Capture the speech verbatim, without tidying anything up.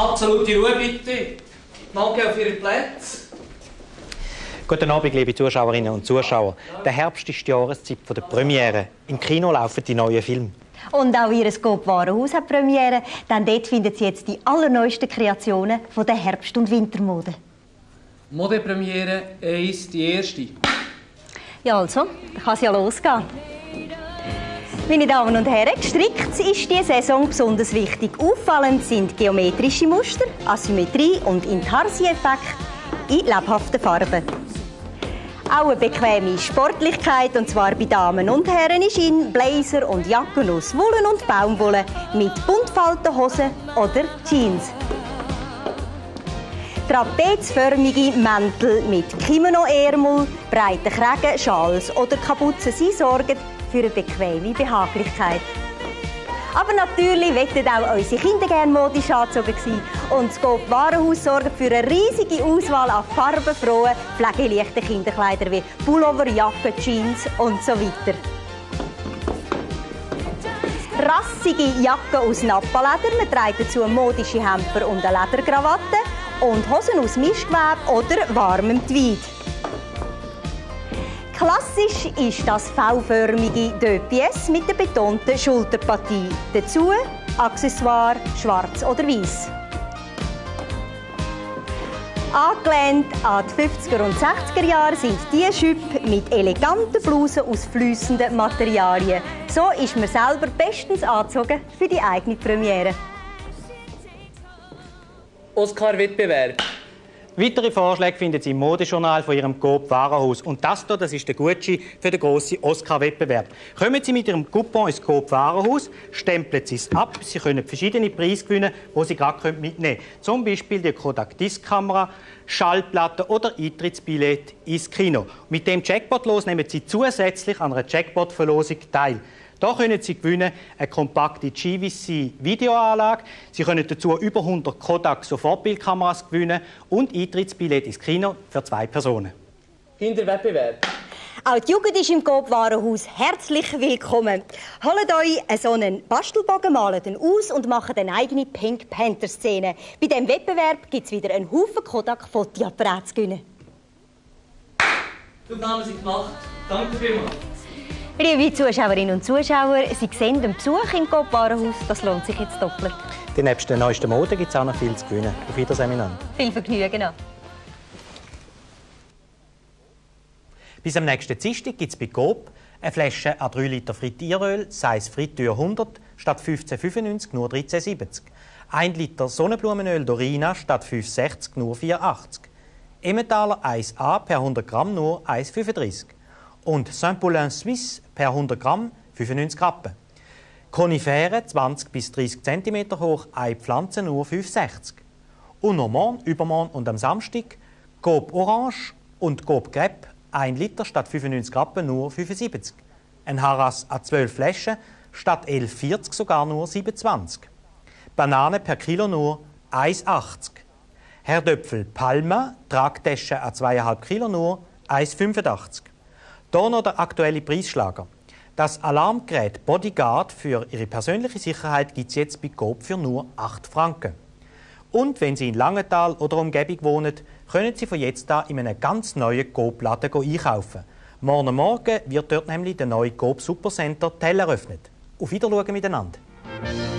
Absolute Ruhe bitte. Danke auf Ihre Plätze. Guten Abend, liebe Zuschauerinnen und Zuschauer. Der Herbst ist die Jahreszeit der Premiere. Im Kino laufen die neuen Filme. Und auch Ihr Scope-Warenhaus hat Premiere, denn dort finden Sie jetzt die allerneuesten Kreationen von der Herbst- und Wintermode. Modepremiere eins, die erste. Ja, also, dann kann es ja losgehen. Meine Damen und Herren, gestrickt ist diese Saison besonders wichtig. Auffallend sind geometrische Muster, Asymmetrie und Intarsie-Effekt in lebhaften Farben. Auch eine bequeme Sportlichkeit, und zwar bei Damen und Herren, ist in Blazer und Jacken aus Wolle und Baumwolle mit Buntfaltenhosen oder Jeans. Trapezförmige Mäntel mit Kimono-Ärmel, breiten Kragen, Schals oder Kapuzen, sie sorgen für eine bequeme Behaglichkeit. Aber natürlich wollen auch unsere Kinder gerne modisch angezogen sein. Und das Scope Warenhaus sorgt für eine riesige Auswahl an farbenfrohen, pflegeleichten Kinderkleidern wie Pullover, Jacken, Jeans und so weiter. Rassige Jacken aus Nappaleder, man trägt dazu modische Hemper und eine Lederkrawatte und Hosen aus Mischgewebe oder warmem Tweed. Klassisch ist das V-förmige Deux Pièces mit der betonten Schulterpartie. Dazu Accessoire schwarz oder weiß. Angelehnt an die fünfziger und sechziger Jahre sind diese Schüppe mit eleganten Blusen aus fließenden Materialien. So ist man selber bestens angezogen für die eigene Premiere. Oscar-Wettbewerb. Weitere Vorschläge finden Sie im Modejournal von Ihrem Coop Warenhaus. Und das hier, das ist der Gutschein für den grossen Oscar-Wettbewerb. Kommen Sie mit Ihrem Coupon ins Coop Warenhaus, stempeln Sie es ab. Sie können verschiedene Preise gewinnen, die Sie gerade mitnehmen können. Zum Beispiel die Kodak Diskkamera, Schallplatten oder Eintrittsbillett ins Kino. Mit dem Jackpot-Los nehmen Sie zusätzlich an einer Jackpot-Verlosung teil. Hier können Sie gewinnen eine kompakte G V C-Videoanlage. Sie können dazu über hundert Kodak Sofortbildkameras gewinnen und Eintrittsbillett ins Kino für zwei Personen. Kinderwettbewerb. Auch die Jugend ist im Coop Warenhaus herzlich willkommen. Holt euch so einen Bastelbogen, malt ihn aus und macht eine eigene Pink Panther-Szene. Bei diesem Wettbewerb gibt es wieder einen Haufen Kodak-Fotoapparate zu gewinnen. Die Aufnahmen sind gemacht. Danke vielmals. Liebe Zuschauerinnen und Zuschauer, Sie sehen den Besuch im Coop Warenhaus, das lohnt sich jetzt doppelt. Denn nebst der neuesten Mode gibt es auch noch viel zu gewinnen. Auf Wiedersehen miteinander. Viel Vergnügen noch. Bis am nächsten Dienstag gibt es bei Coop eine Flasche A drei Liter Frittieröl, Size Fritür hundert, statt fünfzehn fünfundneunzig nur dreizehn siebzig. ein Liter Sonnenblumenöl Dorina statt fünf sechzig nur vier achtzig. Emmentaler eins A per hundert Gramm nur eins fünfunddreißig. Und Saint-Paulin Suisse per hundert Gramm fünfundneunzig Rappen. Konifere zwanzig bis dreißig Zentimeter hoch, eine Pflanze nur fünf sechzig. Und noch morgen, übermorgen und am Samstag Coop Orange und Coop Crepe ein Liter statt fünfundneunzig Rappen nur fünfundsiebzig. Ein Haras a zwölf Flaschen statt elf vierzig sogar nur siebenundzwanzig. Banane per Kilo nur eins achtzig. Herdöpfel Palma, Tragtasche a zwei Komma fünf Kilo nur eins fünfundachtzig. Hier noch der aktuelle Preisschlager. Das Alarmgerät Bodyguard für Ihre persönliche Sicherheit gibt es jetzt bei Coop für nur acht Franken. Und wenn Sie in Langenthal oder Umgebung wohnen, können Sie von jetzt an in einem ganz neuen Coop-Laden einkaufen. Morgen Morgen wird dort nämlich der neue Coop Supercenter Tell eröffnet. Auf Wiedersehen miteinander.